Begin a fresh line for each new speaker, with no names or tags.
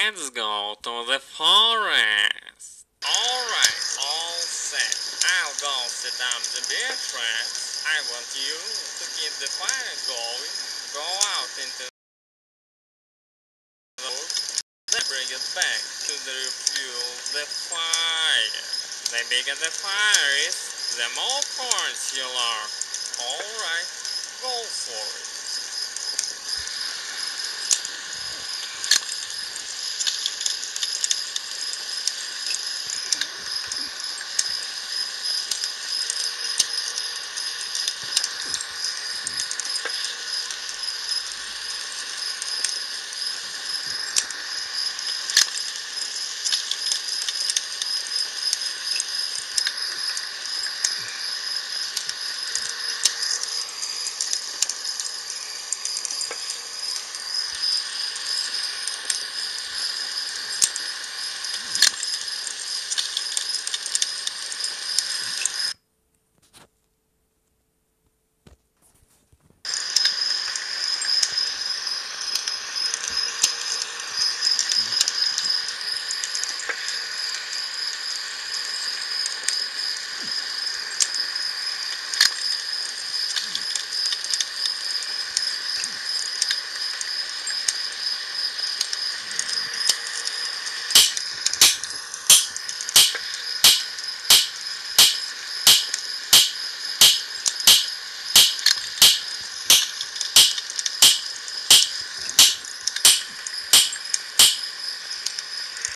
Let's go to the forest. Alright, all set. I'll go set up the bear traps. I want you to keep the fire going. Go out into the road, then bring it back to the refuel the fire. The bigger the fire is, the more points you'll earn. Alright, go for it.